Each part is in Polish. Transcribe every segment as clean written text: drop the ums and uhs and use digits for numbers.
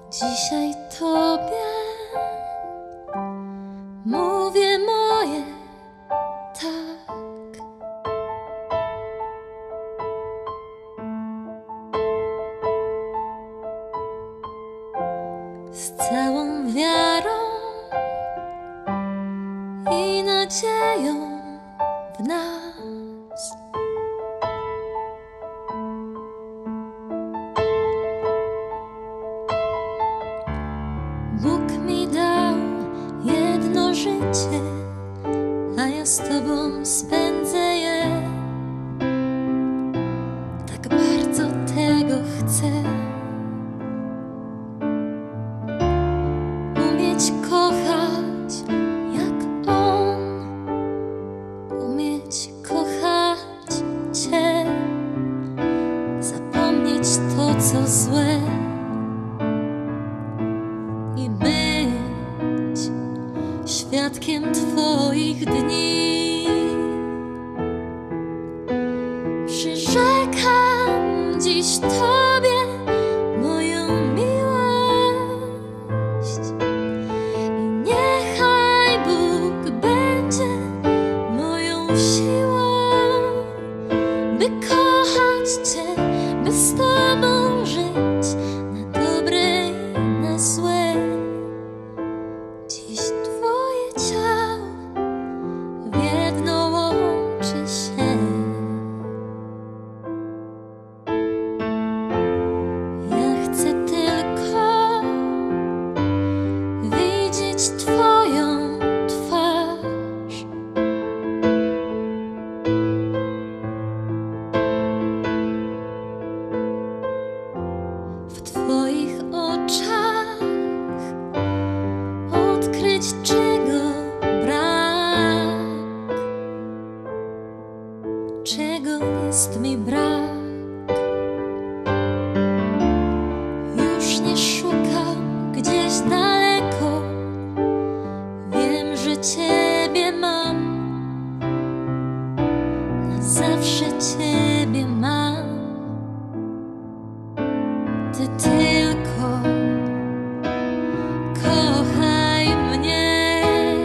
Dzisiaj Tobie mówię moje tak. Z całą wiarą i nadzieją w nas. Bóg mi dał jedno życie, a ja z Tobą spędzę je. Tak bardzo tego chcę. Umieć kochać jak On, umieć kochać Cię, zapomnieć to, co złe i być świadkiem Twoich dni. Przyrzekam dziś Tobie moją miłość i niechaj Bóg będzie moją siłą, by kochać Cię, by z Tobą żyć na dobre i na złe. Dziś Twoje ciało w jedno łączy się. Ja chcę tylko widzieć Twoją twarz. W Twoich oczach odkryć, czego brak, czego jest mi brak. Już nie szukam gdzieś daleko, wiem, że Ciebie mam, na zawsze Ciebie mam. Ty tylko kochaj mnie.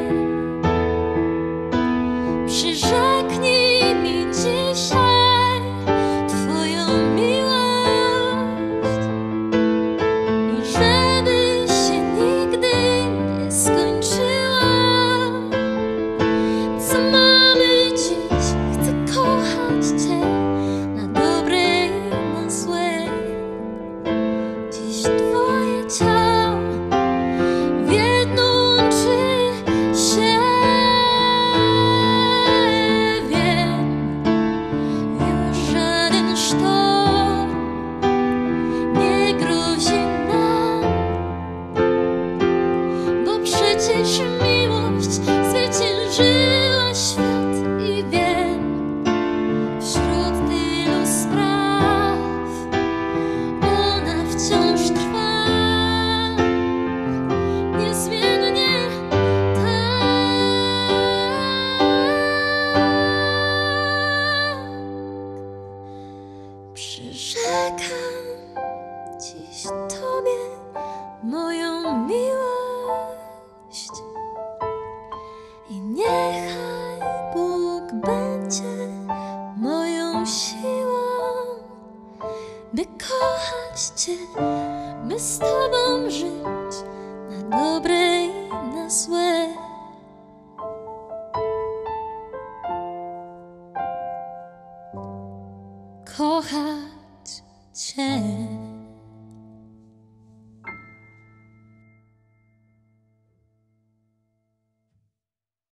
Przyrzeknij mi dzisiaj Twoją miłość i żeby się nigdy nie skończyła. Co mamy dziś? Chcę kochać Cię na dobre i na złe. Dziś Twoje ciało w jedno łączy się. Wiem, już żaden sztorm nie grozi nam, bo przecież miłość zwyciężyła świat i wiem, wśród tylu spraw ona wciąż trwa, niezmiennie tak. Przyrzekam dziś Tobie moją miłość i niechaj Bóg będzie moją siłą, by kochać Cię, by z Tobą żyć na dobre i na złe. Kochać Cię.